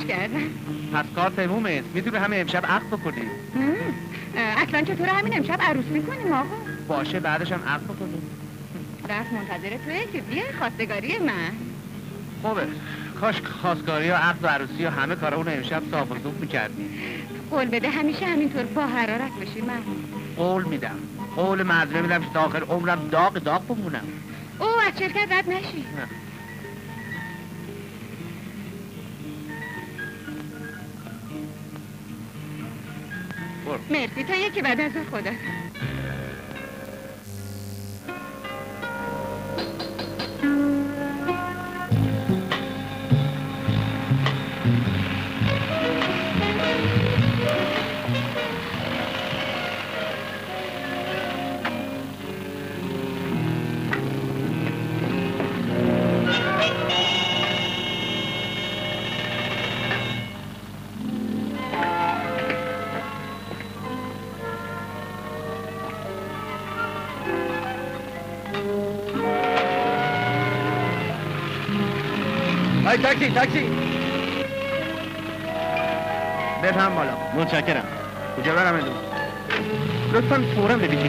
کردم. پس کار تمومه. میتونی همه امشب عقد بکنی. اصلا چطور همین امشب عروس میکنیم آقا؟ باشه بعدش هم عقد بکنیم. دست منتظر توی که بیه خواستگاری من. خوبه. کاش خواستگاری و عقد و عروسی و همه کارا اون امشب صاف و زوب میکردی. قول بده همیشه همینطور با حرارت بشی من. قول میدم. قول معذره میدم که تا آخر عمرم داغ بمونم. او از شرکت رد نشی. نه. مرسی تا یکی بعد از خدا. تاکسی بفهم بالا. متشکرم. کجا برم امروز؟ لطفاً فوراً ببینید.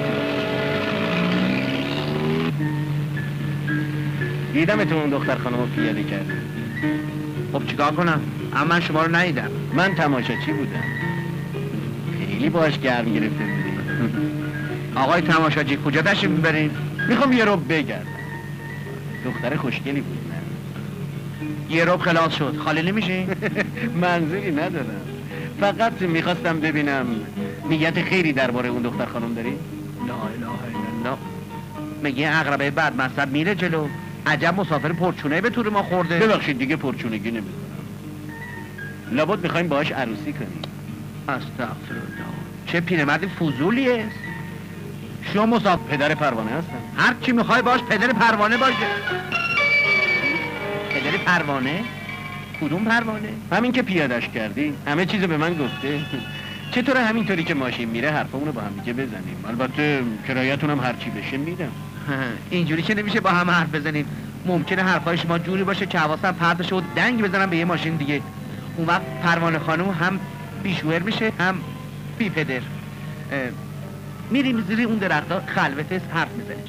دیدم تو اون دختر خانمو پیاده کردی. خب چیکار کنم؟ اما من شما رو ندیدم. من تماشاچی بودم. خیلی باش گرم گرفته بودی. آقای تماشاچی کجا تشریف میبرین؟ میخوام یه رو بگردم. دختر خوشگلی بود. یه رب خلاص شد. خالی نمیشین؟ منظوری ندارم. فقط میخواستم ببینم نیت خیری درباره اون دختر خانم داری؟ لا اله الا الله. میگه عقربه بعد مصب میره جلو. عجب مسافر پرچونه به طور ما خورده. ببخشید دیگه پرچونگی نمیکنم. لابد میخوایم باهاش عروسی کنیم. استغفرالله. چه پیرمرد فضولیه. شما مسافر پدر پروانه هستم. هر چی میخوای باش پدر پروانه باشه. پدر پروانه؟ کدوم پروانه؟ همین که پیادش کردی همه چیزو به من گفته. چطوره همینطوری که ماشین میره حرفمونو با هم دیگه بزنیم؟ البته کرایتونم هر چی بشه میدم. اینجوری که نمیشه با هم حرف بزنیم. ممکنه حرفای شما جوری باشه که حواسم پرت بشه و دنگ بزنم به یه ماشین دیگه. اون وقت پروانه خانم هم بیشوهر میشه هم بی پدر. میریم زیر اون درختا خلوت حرف میزنیم.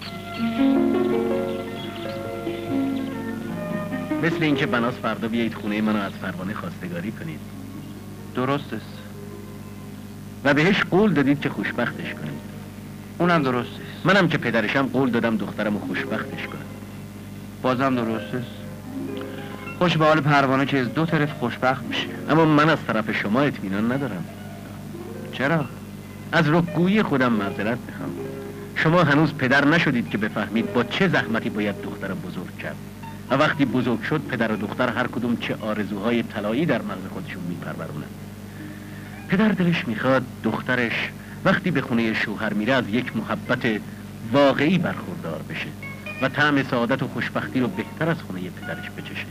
مثل اینکه بناس فردا بیایید خونه منو از پروانه خواستگاری کنید. درست است. و بهش قول دادید که خوشبختش کنید. اونم درست است. منم که پدرشم قول دادم دخترمو خوشبختش کنم. بازم درست است. خوش به حال پروانه که از دو طرف خوشبخت میشه. اما من از طرف شما اطمینان ندارم. چرا؟ از رکگویی خودم معذرت میخوام. شما هنوز پدر نشدید که بفهمید با چه زحمتی باید دختر بزرگ کرد. و وقتی بزرگ شد پدر و دختر هر کدوم چه آرزوهای طلایی در مغز خودشون میپرورونن. پدر دلش میخواد دخترش وقتی به خونه شوهر میره از یک محبت واقعی برخوردار بشه و طعم سعادت و خوشبختی رو بهتر از خونه پدرش بچشه.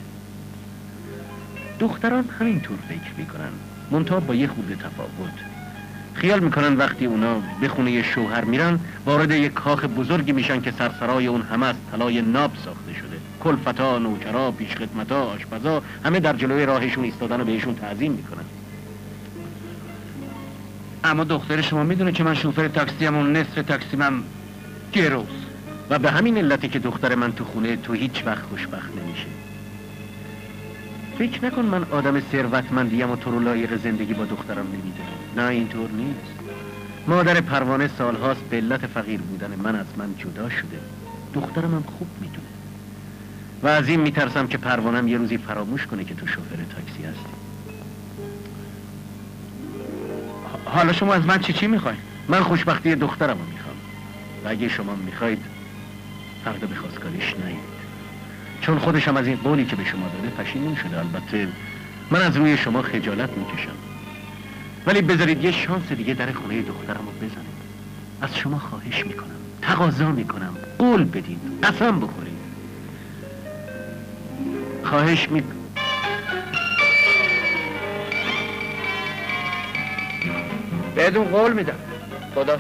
دختران همینطور فکر میکنن، منتها با یه خورده تفاوت. خیال میکنن وقتی اونا به خونه شوهر میرن وارد یک کاخ بزرگی میشن که سرسرای اون همه از طلای ناب ساخته شده. کلفتا، نوکرا، پیشخدمتا، آشپزا همه در جلوی راهشون ایستادن و بهشون تعظیم میکنن. اما دختر شما میدونه که من شوفر تاکسیم و نصف تاکسیمم گروز. و به همین علتی که دختر من تو خونه تو هیچ وقت خوشبخت نمیشه. فکر نکن من آدم ثروتمندیم و تو رو لایق زندگی با دخترم نمیدونم. نه اینطور نیست. مادر پروانه سالهاست به علت فقیر بودن من از من جدا شده. دخترم هم خوب میدونه. و از این میترسم که پروانم یه روزی فراموش کنه که تو شوفر تاکسی هستی. حالا شما از من چی میخواید؟ من خوشبختی دخترم رو میخوام. و اگه شما میخواید فردا به خواستگاریش نیایید. چون خودشم از این قولی که به شما داده پشیمون شده. البته من از روی شما خجالت میکشم. ولی بذارید یه شانس دیگه در خونه دخترم رو بزنید. از شما خواهش میکنم، تقاضا میکنم، قول بدید، قسم بخورید. خواهش میکنم. بدون قول میدم. خدا.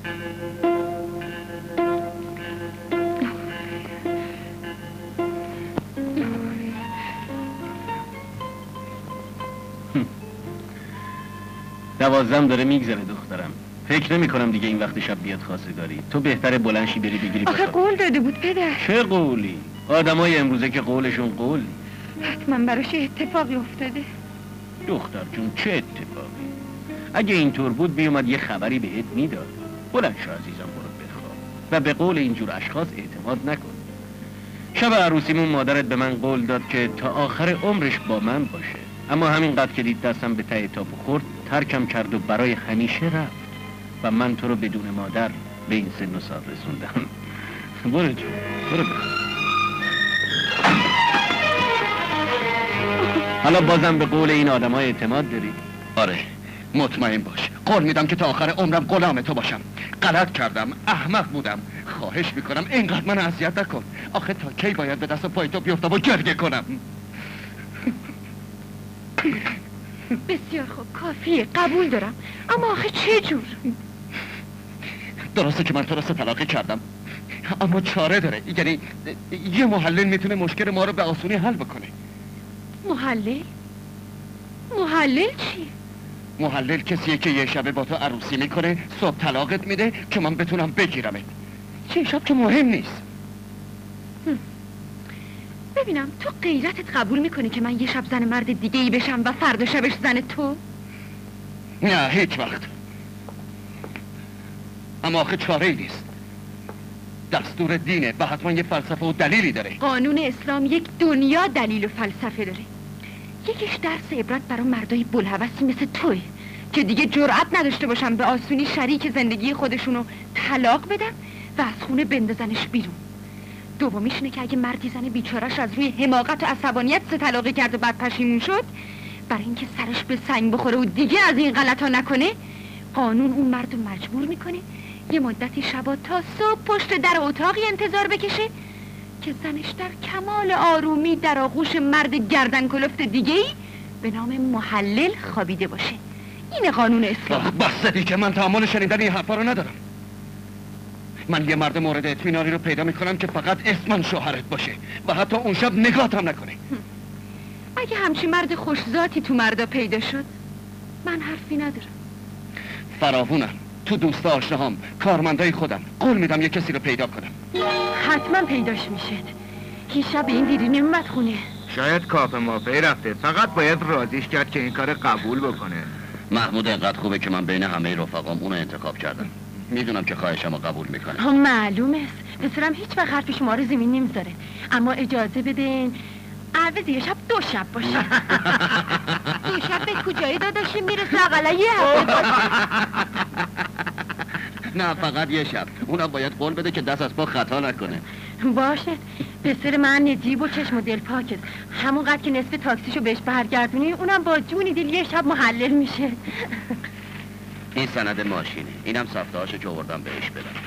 12 داره میگذره دخترم. فکر نمی کنم دیگه این وقت شب بیاد خواستگاری. تو بهتره بلنشی بری بگیری آخه قول داده بود پدر. چه قولی؟ آدمای امروزه که قولشون قول. حتما براش اتفاقی افتاده. دختر جون چه اتفاقی؟ اگه اینطور بود بیومد یه خبری بهت میداد. بلند شو عزیزم، برو بخواب و به قول اینجور اشخاص اعتماد نکن. شب عروسیمون مادرت به من قول داد که تا آخر عمرش با من باشه، اما همینقدر که دید دستم به ته تاپو خورد ترکم کرد و برای همیشه رفت و من تو رو بدون مادر به این سن و سال رسوندم. برو جون، برو بخواب. حالا بازم به قول این آدم‌ها اعتماد داری؟ آره، مطمئن باش. قول میدم که تا آخر عمرم غلام تو باشم. غلط کردم، احمق بودم. خواهش میکنم اینقدر من اذیت نکن. آخه تا کی باید به دست پای تو بیفتم و گریه کنم؟ بسیار خوب، کافیه، قبول دارم. اما آخه چه جور؟ درسته که من تو را 3 طلاقه کردم، اما چاره داره. یعنی یه محلل میتونه مشکل ما رو به آسونی حل بکنه. محلل؟ محلل چی؟ محلل کسیه که یه شبه با تو عروسی میکنه، صبح طلاقت میده که من بتونم بگیرمت. چه شب که مهم نیست. ببینم تو غیرتت قبول میکنی که من یه شب زن مرد دیگه ای بشم و فردا شبش زن تو؟ نه، هیچ وقت. اما آخه چاره ای نیست. دستور دینه و حتما یه فلسفه و دلیلی داره. قانون اسلام یک دنیا دلیل و فلسفه داره. یکیش درس عبرت برای مردای بلهوسی مثل توی که دیگه جرأت نداشته باشم به آسونی شریک زندگی خودشونو طلاق بدن و از خونه بندازنش بیرون. دومیش اینه که اگه مردی زن بیچارش از روی حماقت و عصبانیت 3 طلاقه کرد و بعد پشیمون شد، برای اینکه سرش به سنگ بخوره و دیگه از این غلطا نکنه، قانون اون مرد رو مجبور میکنه یه مدتی شبا تا صبح پشت در اتاقی انتظار بکشه که زنش در کمال آرومی در آغوش مرد گردن کلفت دیگه‌ای به نام محلل خوابیده باشه. این قانون اسلام. بس دیگه، من تحمل شنیدن این حرفا رو ندارم. من یه مرد مورد اطمینانی رو پیدا میکنم که فقط اسمن شوهرت باشه و حتی اون شب نگاهتم نکنه. اگه همچی مرد خوشذاتی تو مردا پیدا شد، من حرفی ندارم. فراوونم. تو دوست آشناهام، کارمندای خودم. قول میدم یه کسی رو پیدا کنم. حتما پیداش میشه. هیچ شب این دیری نمیمد خونه. شاید کافه مافه رفته، فقط باید راضیش کرد که این کار قبول بکنه. محمود اینقدر خوبه که من بین همه رفقام اونو انتخاب کردم. میدونم که خواهشمو قبول میکنه. معلوم است. پسرم هیچ وقت حرف شما رو زمین نمیذاره. اما اجازه بدین عوض یه شب 2 شب باشه. 2 شب به کجایی داداشی میرسه؟ اقلا یه هفته باشه. نه، فقط یه شب. اونم باید قول بده که دست از پا خطا نکنه. باشه. پسر من نجیب و چشم و دل پاکه. همونقدر که نصف تاکسیشو بهش برگردونی، اونم با جونی دل یه شب محلل میشه. این سند ماشینه. اینم سفته‌هاشو که آوردم بهش بدم.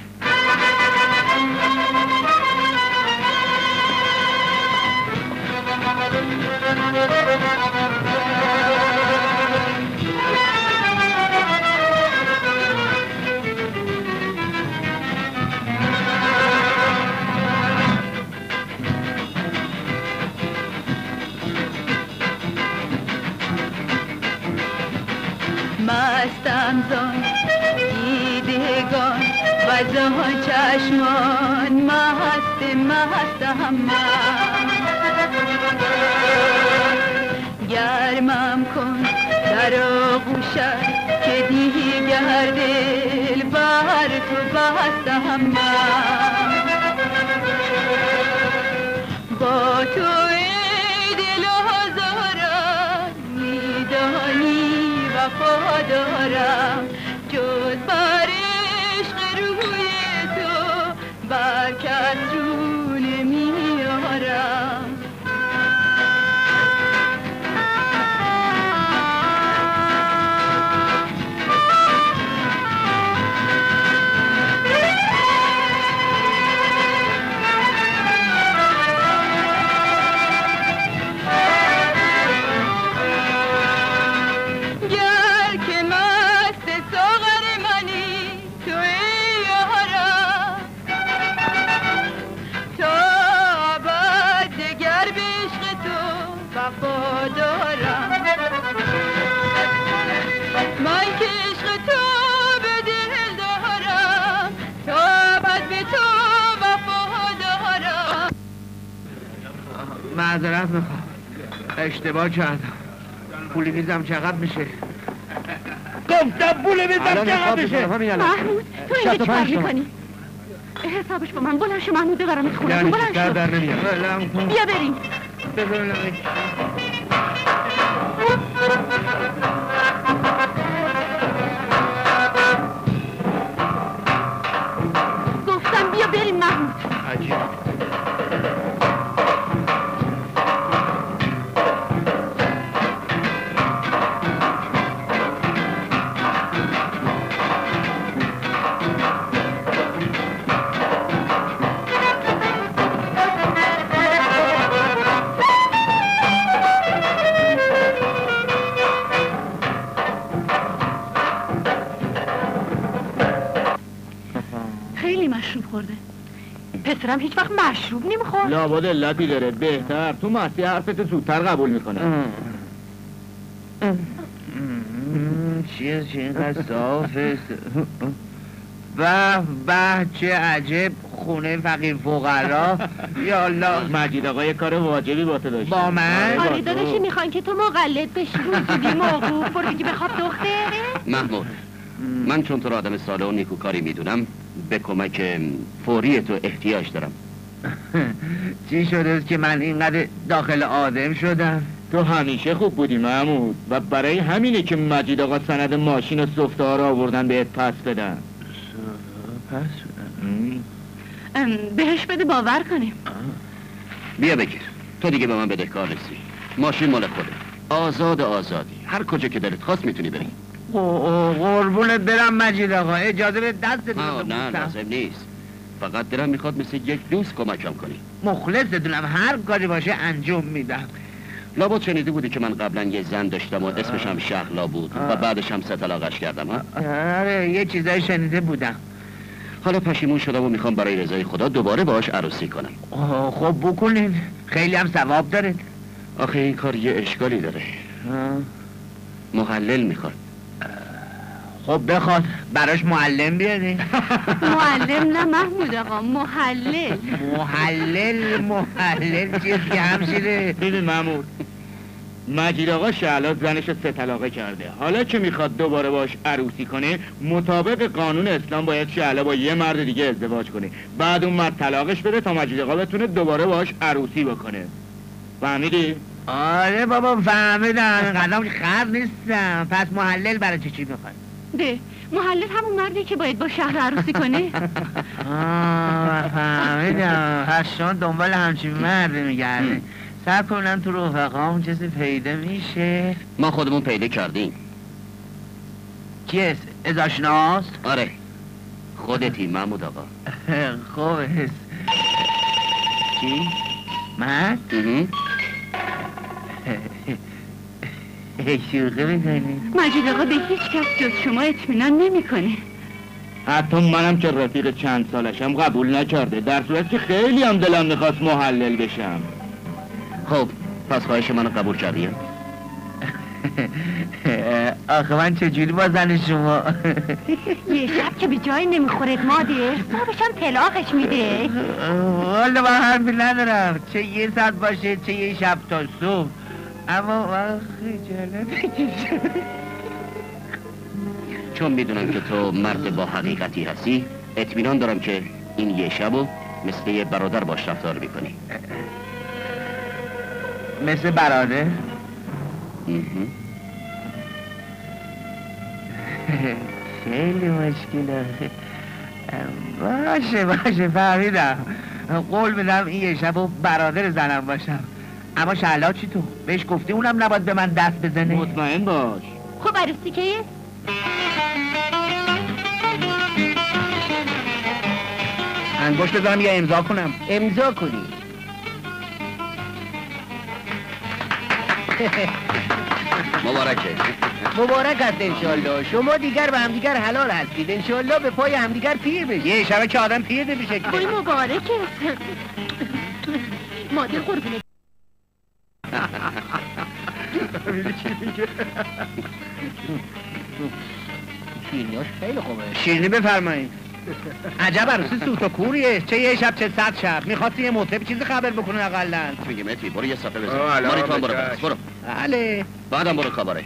مستم زان دیدگان و زان چشمان، مستم من. گرمم کن در آغوشت که دیگر دل بر تو بستم من. با تو ای دل آزارم میدانی وفا دارم، جز بر عشق روی تو بر کس رو نمیارم. معذرت میخوام، اشتباه کردم. پول میزم چقدر میشه؟ گفتم پول میزم چقدر میشه؟ محمود تو اینجا چیکار میکنی؟ حسابش با من. بلند شو محمود ببرم از خونه. بلند شو. در نمیاد. بیا بریم. گفتم بیا بریم محمود. عجیب. خیلی مشروب خورده. پسرم هیچ وقت مشروب نمیخورد. لابد علتی داره. بهتر تو مستی حرفت زودتر قبول میکنه. چیه اینقدر صافه؟ به چه عجب خونه فقیر فقرا. یا الله. مجید آقا یه کار واجبی با تو داشت. با من؟ آره داداشی میخوان که تو مقلد بشی. روزی موقوف برو که بخواب دختره. محمود، من چون تو را آدم ساله و نیکوکاری میدونم به کمک فوری تو احتیاج دارم. چی شده که من اینقدر داخل آدم شدم؟ تو همیشه خوب بودی محمود و برای همینه که مجید آقا سند ماشین و سفته ها رو آوردن بهت پس بدن. بهش بده باور کنیم. بیا بگیر، تو دیگه به من بدهکار نیستی. ماشین مال خوده، آزادی. هر کجا که دلت خواست میتونی بری. قربونت برم مجید آقا، اجازه به دستت نه لازم نیست. فقط دلم میخواد مثل یک دوست کمکم کنی. مخلصتونم، هر کاری باشه انجام میدم. لابد شنیده بودی که من قبلا یه زن داشتم و اسمش هم شهلا بود و بعدش هم 3 طلاقش کردم. آره یه چیزایی شنیده بودم. حالا پشیمون شدم و میخوام برای رضای خدا دوباره باهاش عروسی کنم. خب بکنین، خیلی هم ثواب داره. آخه این کار یه اشکالی داره. محلل میخواد. خب بخواد براش معلم بیارین. معلم نه محمود آقا، محلل. محلل چیه که همشیره؟ ببین محمود، مجید آقا شهلا زنش رو 3 طلاقه کرده. حالا که میخواد دوباره باش عروسی کنه، مطابق قانون اسلام باید شهلا با یه مرد دیگه ازدواج کنه. بعد اون مرد طلاقش بده تا مجید آقا بتونه دوباره باش عروسی بکنه. فهمیدی؟ آره بابا فهمیدم، قدم خر نیستم. پس محلل برای چی میخواد؟ ده محلل همون مردی که باید با شهر عروسی کنه. فهمیدم. هشتان دنبال همچین مردی میگرده. سر کنم تو رفقام چیزی پیدا میشه. ما خودمون پیدا کردیم. کیست؟ ازاشناست؟ آره خودتی محمود آقا. خوب است. چی؟ من؟ شوخی میکنی؟ مجید آقا به هیچ کس جز شما اطمینان نمیکنه. حتی منم که رفیق چند سالشم قبول نکرده، در صورت که خیلی هم دلم میخواست محلل بشم. خب پس خواهش منو قبول کردیم؟ آخه من چجوری با زن شما؟ یه شب که به جایی نمیخورد مادر، صاحبشم طلاقش میده. والا من حرفی ندارم، چه یه ساعت باشه چه یه شب تا صبح. اما من خجالت بکشم. چون میدونم که تو مرد با حقیقتی هستی، اطمینان دارم که این یه شبو مثل یه برادر باش رفتار میکنی. مثل برادر؟ خیلی مشکله. باشه فهمیدم. قول میدم این یه شب و برادر زنم باشم. اما شهلا چی تو؟ بهش گفتی اونم نباید به من دست بزنه؟ مطمئن باش. خب عروسی کیه؟ انگشت بزنم یا امضا کنم؟ امضا کنی. مبارکه. مبارک است انشالله. شما دیگر به همدیگر حلال هستید. انشالله به پای همدیگر پیر بشید. یه شبه که آدم پیر نمیشه. وای مبارکه. مادر قربونه. شیرینیاش خیلی خوبه. شیرینی بفرمایید. عجب عروسی سوت و کوریه، چه یه شب چه 100 شب. میخواستی یه مطرب چیزی خبر بکنه اقلن. میگه متی برو یه صفحه بزن. ماری تو هم برو. بله. بعدم برو کاباره.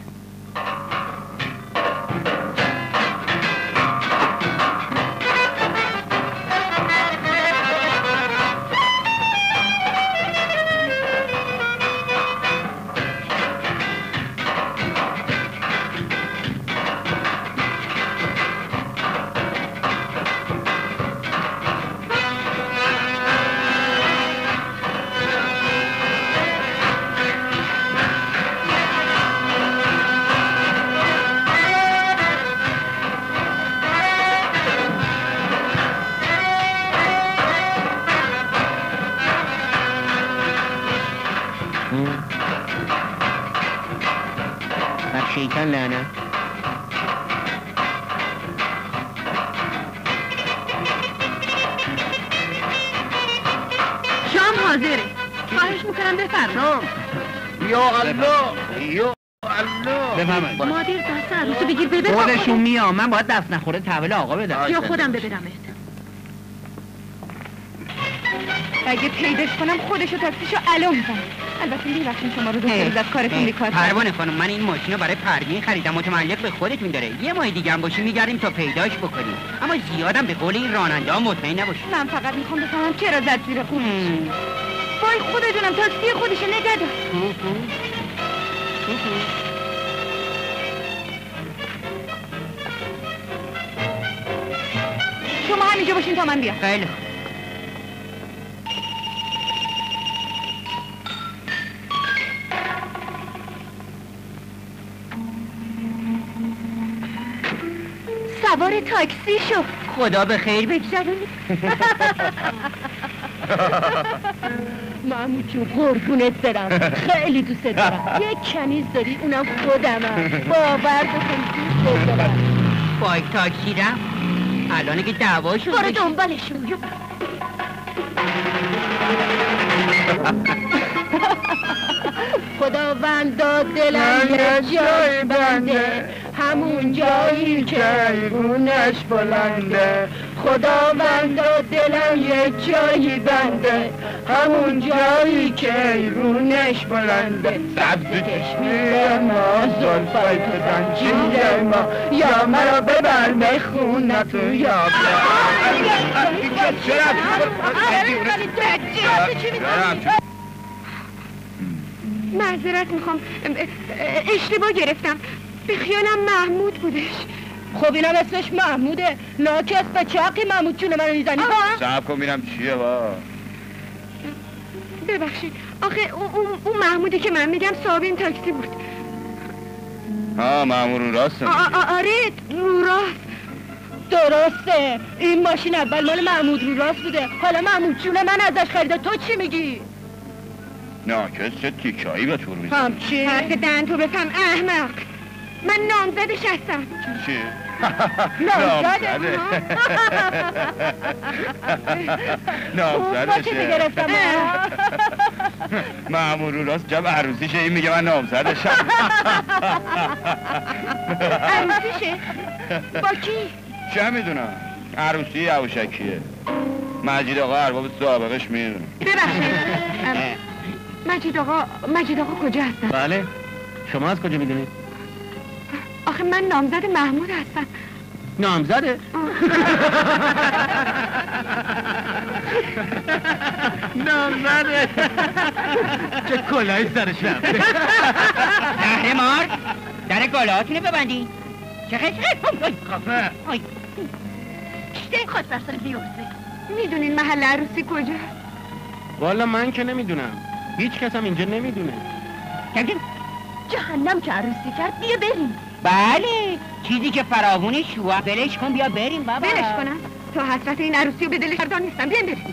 شیطان لعنت. شام حاضره. خواهش میکنم بفرمایید. یا الله یا الله. بفرمایید. مادر دست عروسو بگیر ببر. خودشون میام، من باید دست نخوره تحویل آقا بدم. یا خودم ببرمت. اگه پیداش کنم خودشو تاکسیشو الو میزنم. البته میبخشیم شما رو دوست از کارتون بیکار. پروانه خانم من این ماشین رو برای پروین خریدم، متعلق به خودتون داره. یه ماه دیگه هم باشیم میگردیم تا پیداش بکنیم، اما زیادم به قول این راننده ها مطمئن نباشیم. من فقط میخوام بفهمم چرا زد زیر خودش. وای خدا جونم تاکسی خودشو نگه دار. شما همینجا باشین تا من بیام. خیلی خوب. سوار تاکسی شو. خدا به خیر بگذرونی. محمود جون قربونت برم، خیلی دوست دارم. یک کنیز داری اونم خودمم. باور بکن دوست دارم. بایک تاکسی رم الان که دعواشون برو دنبالشون. خداوندا دلم یه جای بنده، همون جایی که ایرونش بلنده. خداوندا دلم یه جایی بنده، همون جایی که ایرونش بلنده. سبز چشمی ما، زلفای تو زنجیر ما، یا مرا ببر مخونت و یا معذرت میخوام، اشتباه گرفتم. به خیالم محمود بودش. خب اینم اسمش محموده. ناکس به چاقی محمود چونه منو میزنی. صبر کن میرم چیه با. ببخشید آخه اون محمودی که من میگم صاحب این تاکسی بود. ها محمود رو راست آره رو راست. درسته این ماشین اول مال محمود رو راست بوده، حالا محمود چونه من ازش خریده. تو چی میگی؟ ناکس چه تیکایی به طور میزنی؟ همچی؟ حرف دهن تو بفهم احمق. من نامزدش هستم. چی؟ نامزده؟ نامزدشه گرفتم. محمود رو راست جب عروسیشه، این میگه من نامزدشم. عروسیشه؟ با کی؟ چه میدونم، عروسی یوشکیه. مجید آقا ارباب سابقش میدونه. ببخشید مجید آقا کجا هستن؟ بله شما از کجا میدونید؟ آخه من نامزد محمود هستم. نامزده؟ نامزده چه کلاهی سرش رفته. زهره مار در گالاتونو ببندی. چه خیلی خفه. چه خواست بر سر بیورزه. میدونین محل عروسی کجا؟ والا من که نمیدونم، هیچ کس هم اینجا نمیدونه. جهنم که عروسی کرد. بیا بریم. بله چیزی که فراوون شوه. بلش کن بیا بریم بابا. بلش کنم تا حسرت این عروسی رو به دلش کردان نیستم. بیاین بریم.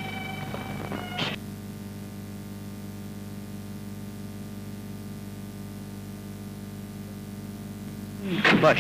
باش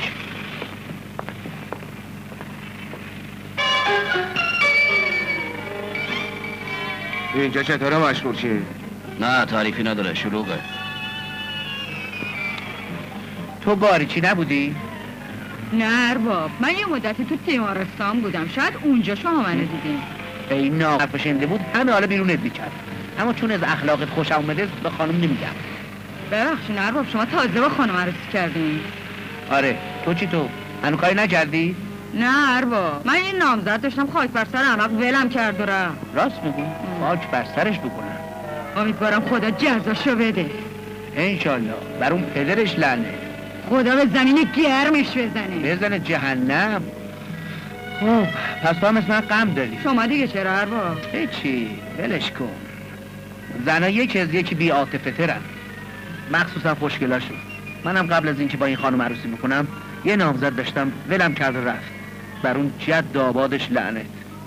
اینجا چطوره مشغول چی؟ نه تعریفی نداره، شلوغه. تو باری چی نبودی؟ نه ارباب، من یه مدتی تو تیمارستان بودم، شاید اونجا شما منو دیدین. ای ناقف شنده بود همه حالا بیرونت میکرد، اما چون از اخلاقت خوشم اومده به خانم نمیگم. ببخشید ارباب، شما تازه با خانم عروسی کردین؟ آره، تو چی تو؟ هنو کاری نکردی؟ نه ارباب، من یه نامزد داشتم خاک بر سر احمق ولم کرد و رفت. راست میگو؟ خاک بر سرش بکنم. امیدوارم خدا جزاشو بده. انشالله، بر اون پدرش لعنه. خدا به زمین گرمش بزنه جهنم. خب پس تو هم مثل من غم داری. شما دیگه چرا ارباب؟ هیچی، ولش کن. زنها یکی از یکی بی عاطفه ترن، مخصوصا خوشگلاشون. منم قبل از اینکه با این خانم عروسی بکنم یه نامزد داشتم ولم کرد و رفت. بر اون جد آبادش لعنت.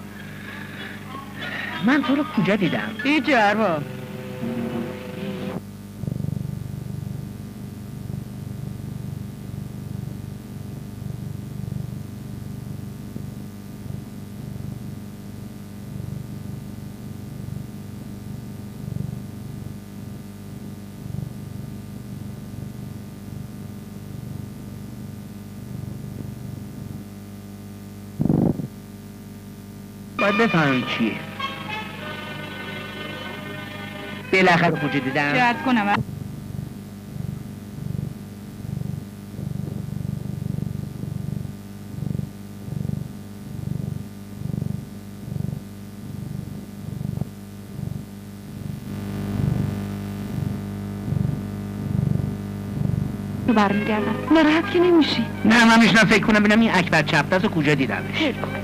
من تو رو کجا دیدم؟ هیچ ارباب. باید بفهمم چیه. بالاخره کجا دیدم؟ چه عرض کنم؟ برمیگردم. ناراحت که نمیشی؟ نه من میشنم فکر کنم ببینم این اکبر چپ دست کجا دیدمش.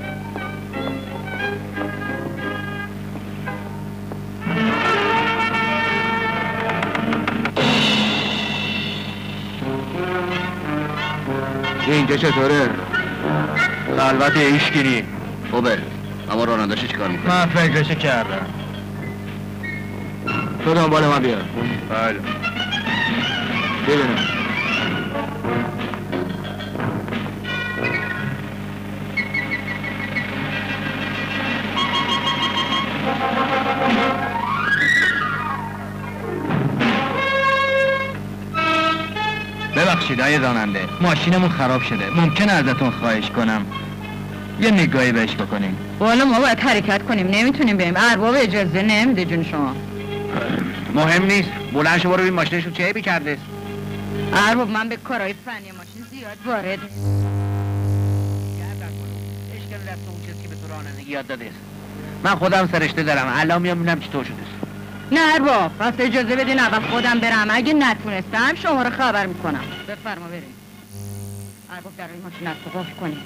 اینجا چطوره؟ البته ایشگیری. خوبه، اما راننده‌ش چیکار میکنه؟ من فکرشو کردم. تو دنبال من بیا. بله. ببینم. ببخشید آقای راننده، ماشینمون خراب شده، ممکنه ازتون خواهش کنم یه نگاهی بهش بکنیم؟ والا ما باید حرکت کنیم، نمیتونیم بریم، ارباب اجازه نمیده جون شما. مهم نیست، بلند شو برو ببین ماشینشون چه عیبی کرده. ارباب من به کارهای فنی ماشین زیاد وارد اشکال رفت اون چیزی که به تو رانندگی یاد داده است. من خودم سرشته دارم، الان میام ببینم چطور شده. نه ارباب، پس اجازه بدین اول خودم برم، اگه نتونستم شما رو خبر میکنم. بفرما بریم. ارباب در این ماشین از تو قفل کنیم.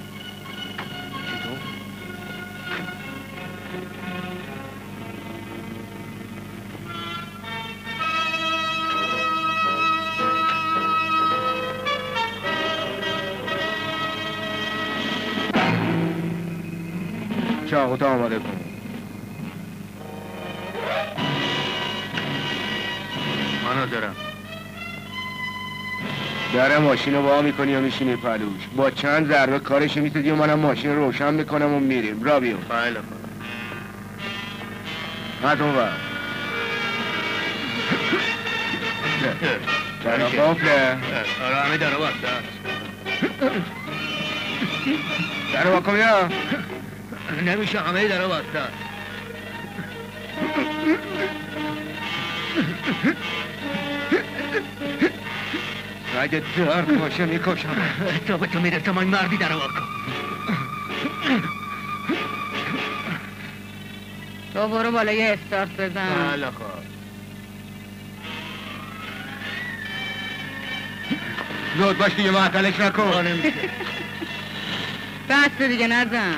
چاقوتو آماده کن. منو دارم. در ماشین رو وا میکنی و میشینی پلوش، با چند ضربه کارش میتدی و منم ماشین رو روشن میکنم و میریم. را بیو. بله. هات اون ور. چرا قفله؟ آره همه در رو بسته است. در رو واکن بیا. نمیشه، همه در رو بسته است. اگه درد باشه میکشم. تا به تو میرسم این مردی در رو واکن. تو برو بالا یه استارت بزن. بله خواه. زود باش دیگه معطلش نکن. بس دیگه نزن.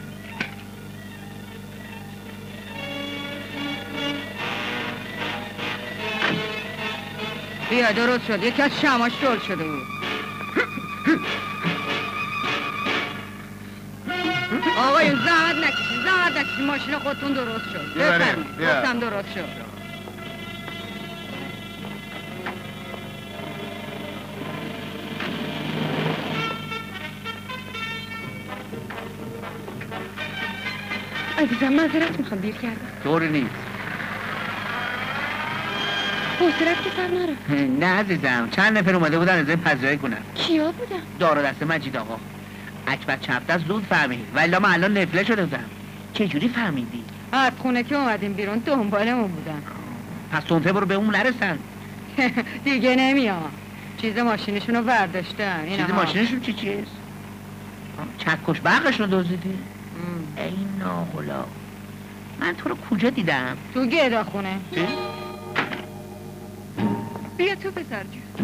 بیا درست شد، یکی از شماش شل شده بود. آقایون زحمت نکشین، ماشین خودتون درست شد. بفرمایید، گفتم درست شد. عزیزم معذرت میخوام دیر کردم. طوری نیست. حوصله‌ات که سر نره. نه عزیزم، چند نفر اومده بودن ازای پذیرایی کنن. کیا بودن؟ دار و دسته مجید آقا. اکبر چپت از زود فهمید ولی من الان نفله شده بودم. چجوری فهمیدی؟ از خونه که اومدیم بیرون دنبالمون بودن. پس تونته برو به اون نرسن. دیگه نمیام. چیز ماشینشون رو برداشتن. چیز ماشینشون چیز؟ چکش برقشون رو دزدیدی؟ ای ناغلا، من تو رو کجا دیدم؟ تو گدا خونه. بیا تو پسر جون.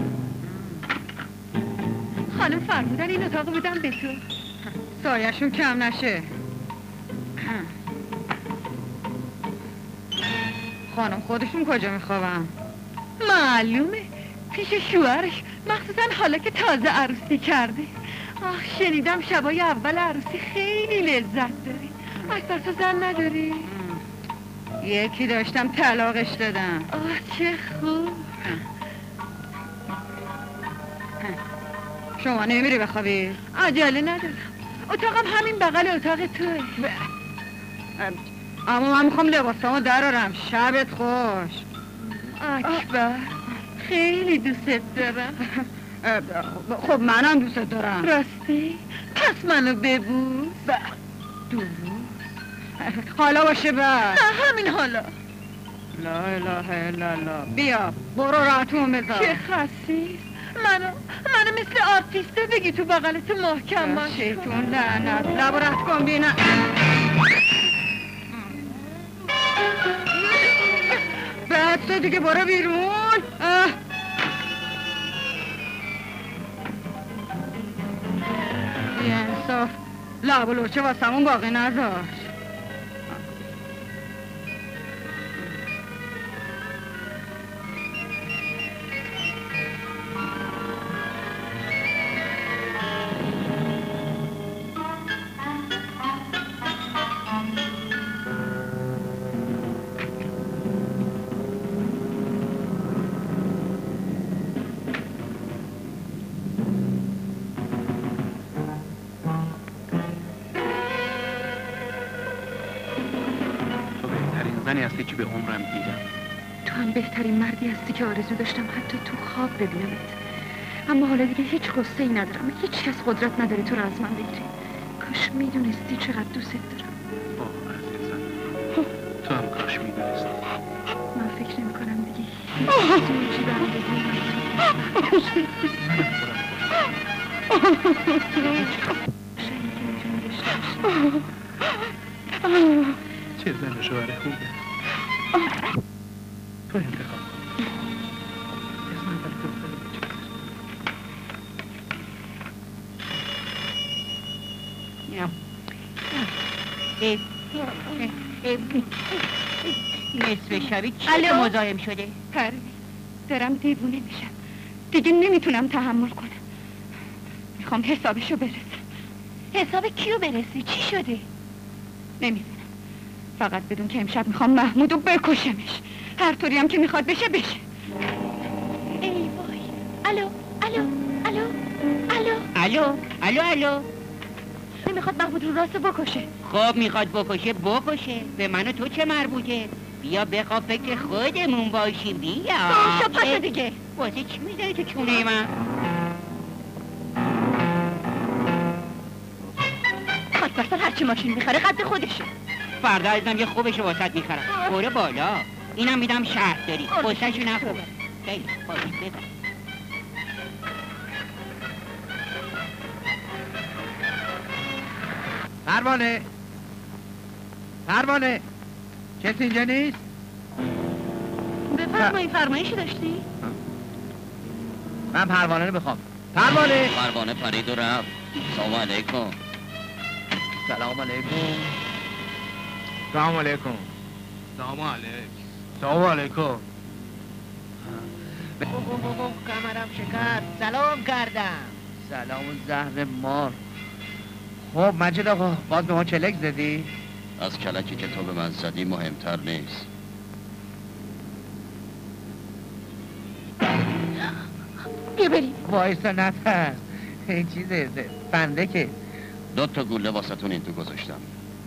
خانم فرمودن این اتاق بودم به تو. سایه‌شون کم نشه. خانم خودشون کجا میخوابن؟ معلومه پیش شوهرش، مخصوصا حالا که تازه عروسی کرده. آخ شنیدم شبای اول عروسی خیلی لذت داری. اکبر تو زن نداری؟ یکی داشتم طلاقش دادم. آه چه خوب. شما نمیری بخوابی؟ عجله ندارم، اتاقم همین بغل اتاق توه. اما من میخوام لباسامو درارم. شبت خوش. اکبر خیلی دوست دارم. خب منم دوست دارم. راستی؟ پس منو ببوس. دوست حالا باشه بعد. همین حالا. لا اله الا الله. بیا برو راحتون بذار. چه خسیس. منو مثل آرتیسته بگی تو بغلت محکم باش. شیطون لعنت. لب رد کن بینم. بعد تو دیگه برو بیرون. بی انصاف لب و لوچه واسمون باقی نداشت. زنی هستی که به عمرم دیدم. تو هم بهترین مردی هستی که آرزو داشتم حتی تو خواب ببینمت. اما حالا دیگه هیچ غصه ای ندارم. هیچ کس قدرت نداره تو رو از من بگیری. کاش میدونستی چقدر دوست دارم. اوه عزیزم، تو هم کاش میدونستی. من فکر نمی کنم دیگه هیچ چیزی برام بگیری. چه زن و شوهر خوبه. تو انتخاب کن. اسم اول نصف شبی چی مزاحم شده؟ پروین دارم دیوونه میشم. دیگه نمیتونم تحمل کنم. میخوام حسابشو برسم. حساب کیو برسی؟ چی شده؟ نمیدونم. فقط بدون که امشب میخوام محمودو بکشمش. هر طوری هم که میخواد بشه. ای وای. الو الو الو الو الو الو الو. میخواد محمود رو راست بکشه. خب میخواد بکشه. به من و تو چه مربوطه؟ بیا بخواب فکر خودمون باشیم. بیا باشه پاشه دیگه. واسه چی میذاری تو چونه من؟ خاطر هرچی ماشین میخره قد خودشه. فردا ازم یه خوبشو واسط میخرم. برو بالا. اینم میدم شهرداری. قصهشو نخور. خیلی باشه ببر. پروانه کسی اینجا نیست؟ بفرمایید. فرمایشی داشتی؟ من پروانه رو بخوام. پروانه پرید و رفت. سلام علیکم. سلام علیکم. سلام علیکم. سلام علیکم. کمرم شکست. سلام کردم. سلام زهر مار. خب مجید آقا باز به ما چلک زدی؟ از کلکی که تو به من زدی مهمتر نیست. بیا بریم. وایسا نترس. این چیزه فنده که 2 تا گوله واسهتون این تو گذاشتم.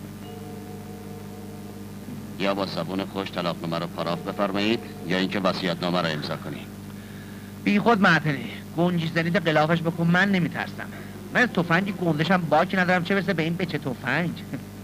یا با صابون خوش طلاقنامه رو پاراف بفرمایید یا اینکه وصیت‌نامه رو امضا کنید. بی خود معطلی. گنجی زنید قلافش بکن. من نمیترسم. من از تفنگی گندشم باکی ندارم، چه برسه به این بچه تفنگ.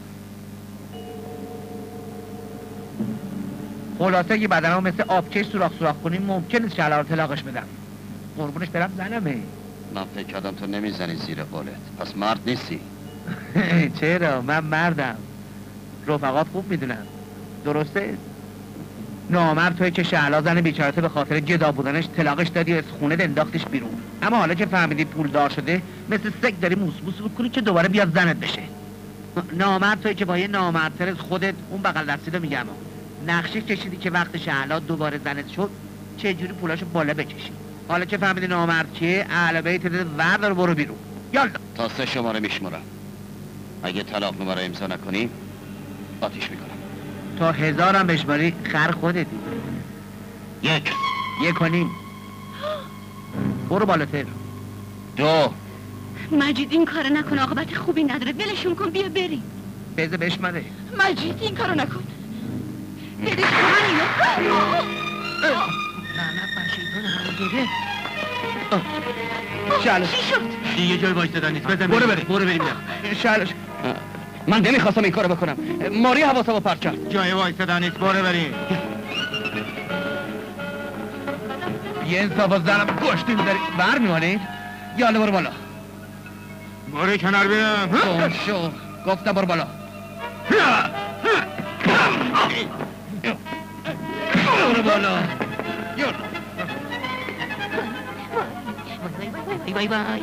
خلاصه اگه بدنمو مثل آبکش سوراخ کنیم ممکن نیست شلوار طلاقش بدم. قربونش برم زنمه. من فکر کردم تو نمیزنی زیر قولت، پس مرد نیستی. چرا؟ من مردم. رفقات خوب میدونم. درسته؟ نامرد توی که شهلا زن بیچارته به خاطر گدا بودنش طلاقش دادی و از خونه انداختش بیرون. اما حالا که فهمیدی پول دار شده مثل سگ داری موسموس بکنی که دوباره بیاد زنت بشه. نامرد توی که با یه نامردتر از خودت اون بغل دستی رو میگم نقشه کشیدی که وقت شهلا دوباره زنت شد چه جوری پولاشو بالا بکشی. حالا که فهمیدی نامرد کیه اهل بیت وردار برو بیرون. یالا تا 3 شماره میشمرم. اگه طلاق نمره امضا نکنی آتیش میکنم. تا 1000 هم بشماری خر خودتی. 1 1.5 برو بالاتر. 2 مجید این کارو نکن، عاقبت خوبی نداره، ولشون کن، بیا بریم. بذار بشماره. مجید این کارو نکن، بدش کن. لعنت بر شیطان همه گره. شلوش چی شد؟ دیگه جای وایستادن نیست، بزن برو بریم. شلوش من نمیخواستم این کارو بکنم. ماری حواسمو پرت کرد. جای وایستادن نیست، برو بریم. یه انصاف زنم گشتی میداری بر میمانی؟ یالا برو بالا. برو کنار بیام. گم شو گفتم برو بالا. برو بالا. وای وای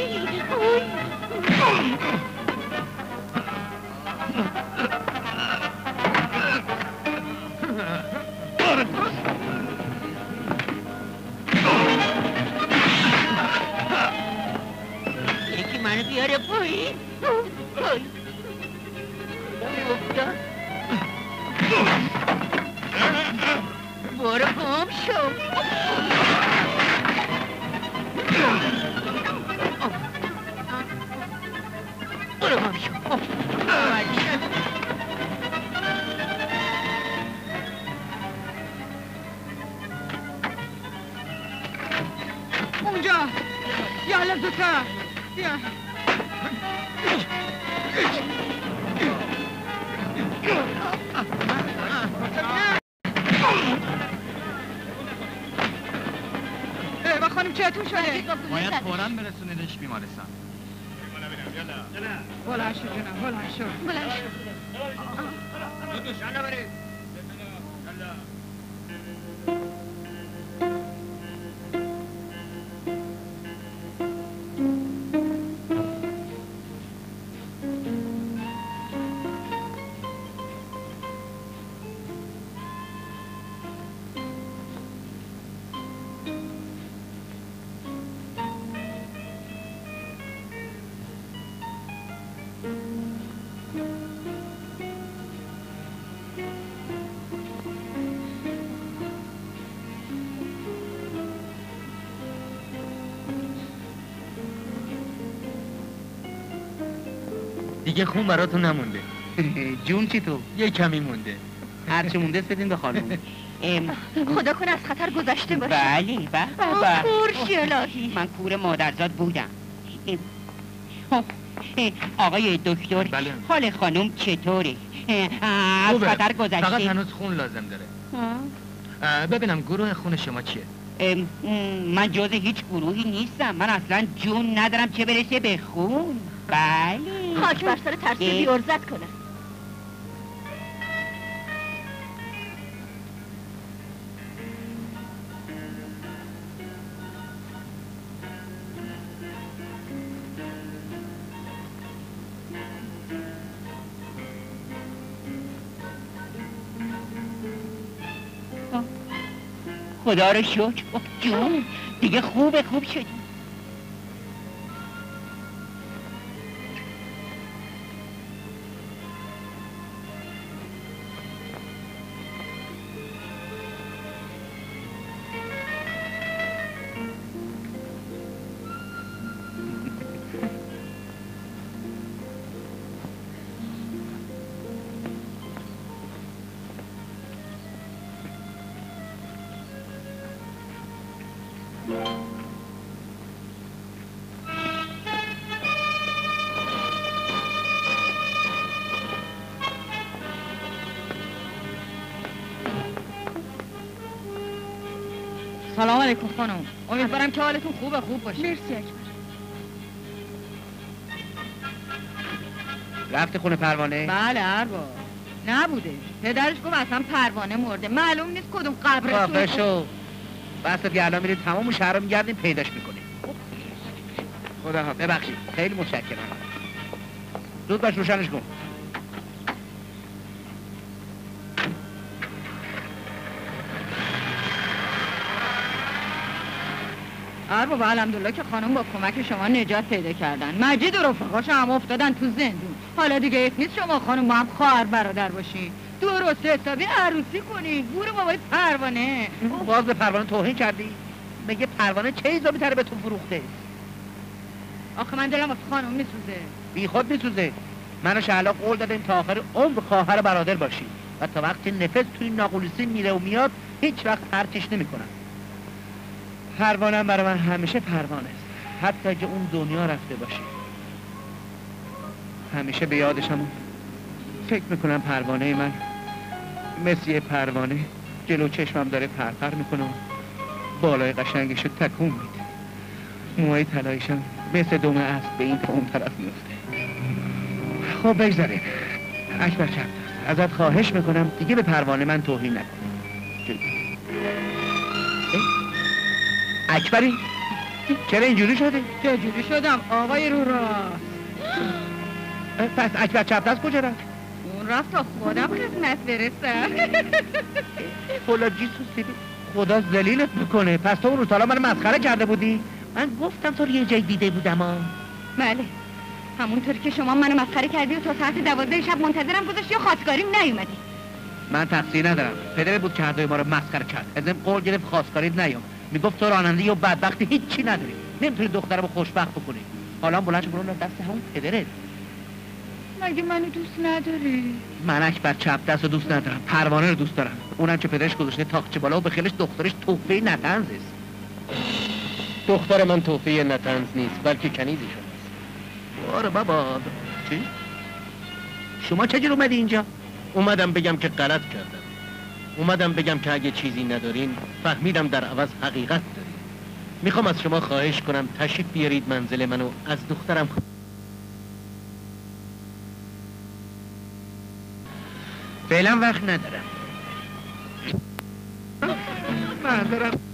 یکی منو بیاره پایین. برو گم شو. برو گم شو. اونجا یالا زودتر بیا. با خانم چهتون شده؟ باید فوراً برسونیدش بیمارستان. بلند شو جونم، بلند شو. بلند شو. دیگه خون براتون نمونده. جون چی تو؟ یه کمی مونده. هرچی مونده بدین به خانم. خدا کنه از خطر گذشته باشه. بله خورشی الهی. من کور مادرزاد بودم. آقای دکتر بله. حال خانم چطوره؟ از خوبه. خطر گذشته؟ فقط هنوز خون لازم داره. ببینم گروه خون شما چیه؟ من جز هیچ گروهی نیستم. من اصلا جون ندارم چه برسه به خون. بله خاک بر سر ترسی بیارزت کنه. خدا رو شکر. جون دیگه خوب شدی. سلام علیکم خانم. امیدوارم که حالتون خوب باشه. مرسی اکبر. رفتی خونه پروانه؟ بله ارباب. نبوده. پدرش گفت اصلا پروانه مرده. معلوم نیست کدوم قبرش خفه شو. بس دیگه الان میرید تمام شهر رو میگردیم پیداش میکنیم. خدا ها ببخشید. خیلی متشکرم. زود باش روشنش کن. ارباب الحمدلله که خانم با کمک شما نجات پیدا کردن. مجید و رفقاش هم افتادن تو زندون. حالا دیگه ایت نیست شما خانم با هم خواهر برادر باشین. درست حسابی عروسی کنین. برو بابای پروانه. باز به پروانه توهین کردی؟ میگه پروانه چه ایزا بیتره به تو فروخته؟ آخه من دلم واسه خانم میسوزه. بی خود میسوزه. من و شهلا قول دادیم تا آخر عمر خواهر برادر باشیم و تا وقتی نفس توی ناقولیسی میره و میاد هیچ وقت ترکش نمیکنم. پروانه برای من همیشه پروانه است. حتی اگه اون دنیا رفته باشه همیشه به یادشم. فکر میکنم پروانه من مثل یه پروانه جلو چشمم داره پرپر میکنه و بالای قشنگشو تکون میده. موهای طلاییشم مثل دم اسب به این تا اون طرف میفته. خب بگذاریم. اکبر چند ازت خواهش میکنم دیگه به پروانه من توهین نکن. اکبری چرا اینجوری شده؟ چجوری شدم آقای رو راست؟ پس اکبر چپ دست کجا رفت؟ اون رفت تا خودم خدمت برسم. فولا جیسوسی خدا ذلیلت میکنه. پس تو اون روز حالا منو مسخره کرده بودی؟ من گفتم تو رو یه جای دیده بودم ها. بله همونطوری که شما منو مسخره کردی و تا ساعت 12 شب منتظرم گذاشتی و خواستگاریم نیومدی. من تقصیر ندارم. پدر بود که هر دوی ما رو مسخره کرد. ازم قول گرفت خواستگاریت نیام. میگفت تو راننده و بدبختی هیچی نداری. نمیتونی دخترمو خوشبخت بکنی. حالا بلند شو برو دست همون پدرت. مگه منو دوست نداری؟ من اکبر چپ دست رو دوست ندارم. پروانه رو دوست دارم. اونم که پدرش گذاشته تاقچه بالا و به خیلش دخترش تحفه نطنز است. دختر من تحفه نطنز نیست بلکه کنیزی شماست. آره بابا. چی؟ شما چجور اومدی اینجا؟ اومدم بگم که غلط کردم. اومدم بگم که اگه چیزی ندارین فهمیدم در عوض حقیقت دارین. میخوام از شما خواهش کنم تشریف بیارید منزل منو از دخترم فعلا وقت ندارم. معذرت